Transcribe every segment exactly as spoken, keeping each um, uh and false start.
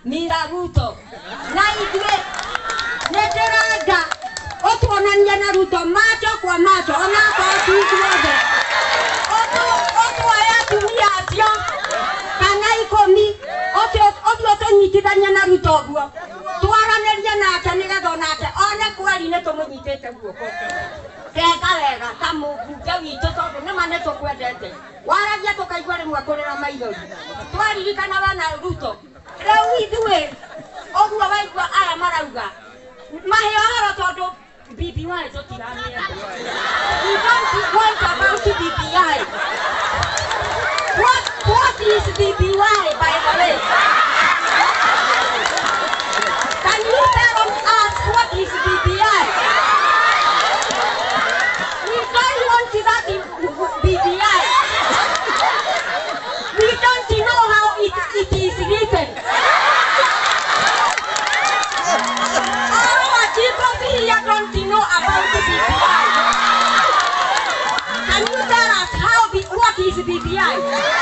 Mira Ruto. Na ithuĩ nĩndĩrenda ũtuonanie na Ruto macho kwa macho onakorwo ti ithuothe. Ũtuoya atumia acio kana ikũmi ũthiĩ tũnyitithanie na Ruto ũguo. Twaranĩrie nake nĩgetha onake one kweri nĩtũmũnyitĩte guoko. Tega wega ta mũmbunge witũ tondũ nĩma nĩtũkwendete. Waragia tũkaigua rĩmwe kũrĩra maithori. Twaririkana bana Ruto. Rĩu ithuĩ ũguo waigua aya marauga mahe ũhoro tondũ B B I tũtiramĩenda. We don't want about B B I. What, what is B B I, by the way? Can you tell us what is B B I? We don't want that B B I. We don't know how it, it is written. All our people here don't know about the B B I. Can you tell us how be, what is B B I?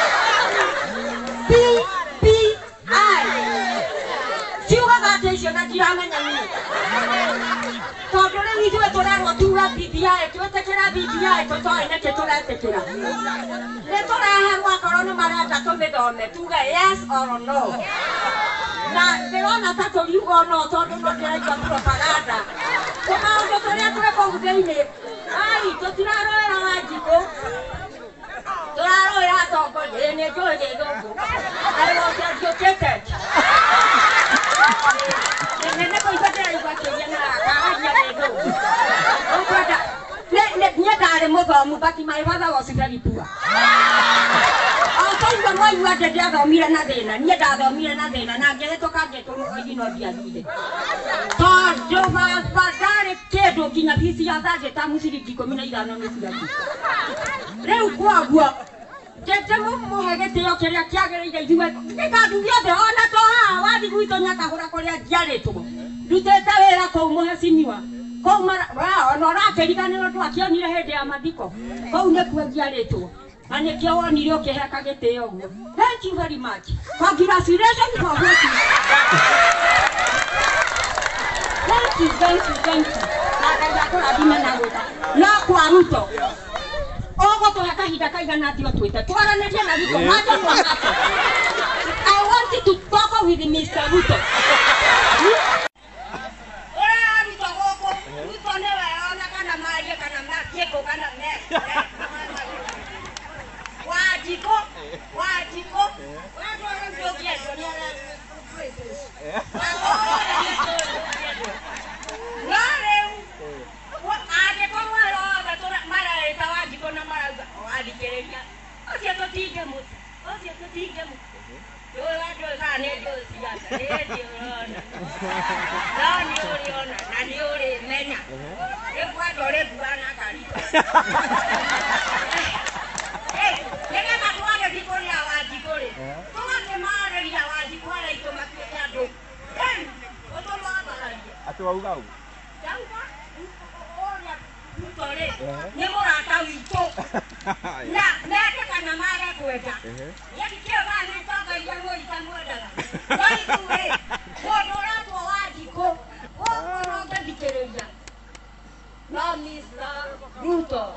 B B I. Siwa gatesho na jiramenya nini. Tondũ rĩu ithuĩ tũrerwo tuga B B I, twĩtĩkĩra B B I tũtoĩ nĩkĩ tũretĩkĩra. Nĩtũreherwo akorwo nĩmarenda tũmĩthome tuge yes or no. Na ndĩrona ta tũriuga no tondũ no ndĩraigua propaganda. Tũmaũndũ tũrĩa tũrĩ kũu thĩinĩ. Ai tũtirarũĩra Wanjikũ. Tũrarũĩra atongoria nĩ njũĩ gĩthũngũ. I was educated. Nene kũigua ndĩraigua kĩũria na akaragia gĩthũngũ. Ũkwenda niĩ ndarĩ mũthomu but my father was very poor. Okoigua mwaigua atĩ ndiathomire na thĩna. Niĩ ndathomire na thĩna na ngĩhĩtũka ngĩtũrũgĩi no ndiathire. Tondũ baba ndarĩ kĩndũ nginya bici ya thate tamu ciringi ikũmi na ithano nĩ ciaku. Rĩu kwoguo ndĩmũhe gĩtĩo kĩrĩa kĩagĩrĩire ithuĩ. Gĩkandu gĩothe ona to haha wathi gwitũ Nyakahũra kũrĩa njiarĩtwo. Ndutĩte wĩra kũu mũhecimiwa. Kũu ona ũrakĩriganĩrwo ndwakĩonire hĩndĩ ya mathiko. Kũu nĩkuo njiarĩtwo. Na nĩkĩo wonire ũkĩheka gĩtĩo ũguo. Thank you very much. Congratulations for voting. Thank you, thank you, thank you. Na kũrathime na gũtha. No kwa Ruto. Ogo tũhe kahinda kaigana atĩ ũtwĩte. Twaranĩrie na Ruto macho kwa macho. I want to talk with Mister Ruto. Ora Ruto gũkũ. Ruto nĩwe ona kana marie kana makĩkũ kana me. Wanjikũ, Wanjikũ. Watu wanamjokia ndio Wauga u. Nĩ mũrata witũ. Na nake kana mara kwenda. Yakikio bana toka ile ngoi kamwendaga. Kwa ithuĩ mũndũ ũratwo Wanjikũ. Ũguo ngĩthikĩrĩria. No Mister Ruto.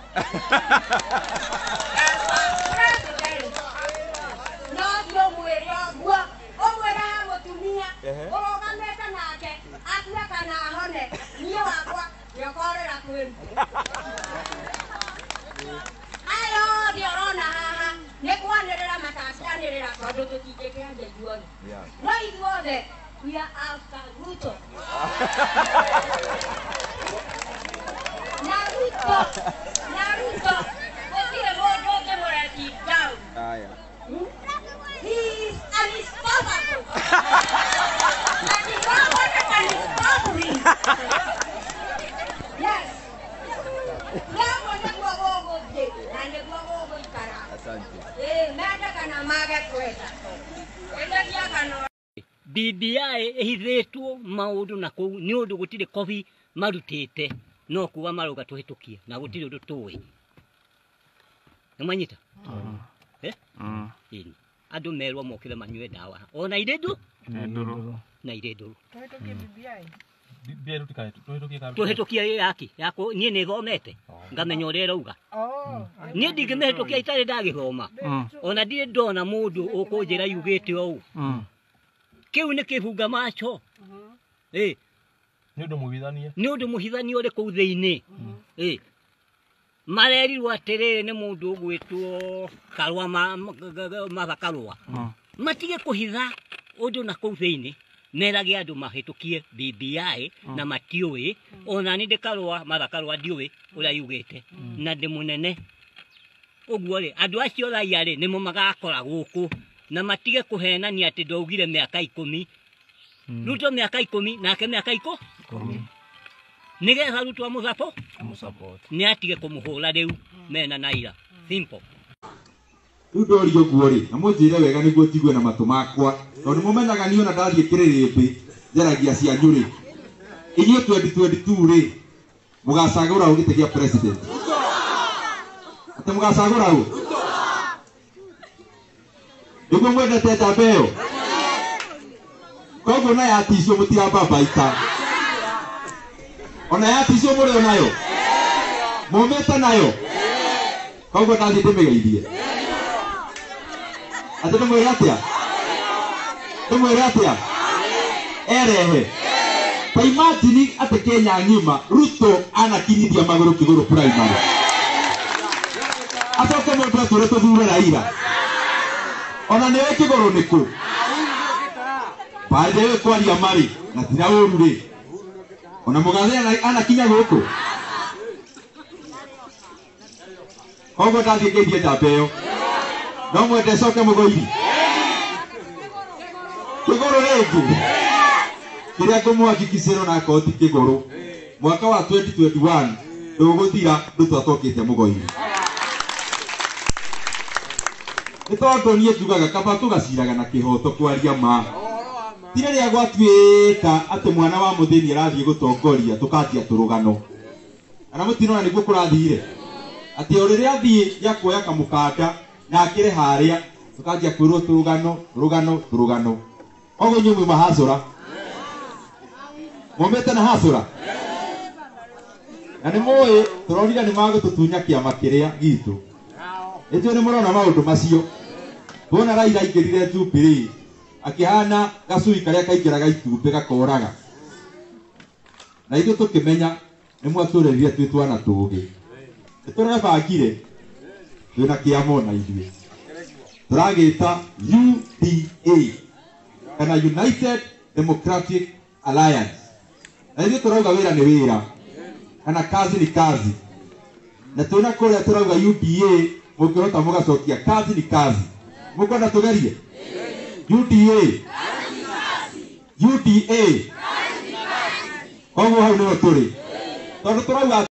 No ndio mwĩrĩ ũguo. Ũmwĩra ha mũtumia. Ũrũgamĩte nake. Atua kana hone. Niĩ wakwa nĩũkorera kwĩruta. Ayo ndiorona haha. Nĩkwanĩrĩra matacianĩrĩra tondũ tũtingĩkĩanja ithuothe. No ithuothe we are after Ruto. Na Ruto. Na Ruto. Gũtirĩ mũndũ ũngĩmũreti down. Aya. He is unstoppable. And if nobody can stop him. Yes. Leo ndio gogo je. Na ndio gogo ikara. Asante. Eh, nada kana maga kweta. Enda kia kana. B B I ehithĩtwo maũndũ na kũu nĩ ũndũ gũtirĩ kobi marutĩte no kuwa maroga tũhĩtũkie na gũtirĩ ũndũ tũĩ. Nĩmanyita? Eh? Mm. andu merwo mokire manyue ndawa ona ire ndu nduru na ire ndu Tuhetokie B B I. bia rutikae tuhetokie kabi tuhitukia yaki yako nie ni thomete ngamenya uria rauga Oh. nie ndingimehitukia itari ndagithoma ona ndire ndona mundu ukunjira yugite ou kiu ni kibunga macho eh ni undu muhithanie ni undu muhithania uri kuu thiini eh marerirwo atiriri ni mundu ugwitwo Karua Martha Karua matige kuhitha undu na kuu thiini nerage andu mahitukie B B I na matiui ona ni de Karua Martha Karua ndiui uria yugite na ndi munene uguo ri andu acio raia ri nimo magakora guku na matige kuhenania ati ndaugire miaka ikumi Ruto miaka ikumi nake miaka iko nigetha Ruto amusapo amusupport ni atige kumuhura riu mena naira simple Ruto ri guo ri na munjire wega niguo tigwe na matu makwa tondu mumenyaga ni ona ndathie kiririmbi njaragia cia njuri inyuĩ twenty twenty-two ri mugacagura ugite gia president ate mugacagura u niguo mwendete njamba ĩyo koguo na yaticio mutirambambaita ona yaticio muri onayo mumete nayo koguo ndathie ndimigeithie ate ndimwire atia ndimwire atia erehe ta imagine ate Kenya ng'ima Ruto anakinyithia maguru kiguru primary acoke mundu atũre tuthure Raila ona niwe kiguru niku baada ya kwaria mari na tina uru ri ona mugathia anakinya guku koguo ndathie ngeithie njamba ĩyo no mwende coke mugoiri kiguru ringi kiria ngumuhakikicira na koti kiguru mwaka wa twenty twenty-one nduguthira Ruto atokite mugoiri ni tondu nie njugaga kaba tugaciraga na kihoto kwaria ma tire ria gwatuika ati mwana wa muthini arathie gutongoria tukatia turugano ana mutinona niguo kurathire ati orire athie ya kuoya kamukanda na akire haria tukatia kwirwo turugano turugano turugano ogo nyumu mahacura momete na hacura na ni moye turorira ni magututunya kiama kiria gitu ejo ni murona maundu macio bona Raila ingirire Jubilee akihana gacui karia kaingiraga itumbi gakoraga na ithu tukimenya ni mwaturerire twi twana tugi turare bangire twina kiamo na ithuĩ turagita U D A kana United Democratic Alliance na ithuĩ turauga wĩra nĩ wĩra kana kazi ni kazi na tuna kũrĩa turauga U D A mũngĩhota mũgacokia kazi ni kazi mũkwenda tugerie U D A U D A koguo hau nĩho tũrĩ tondũ turauga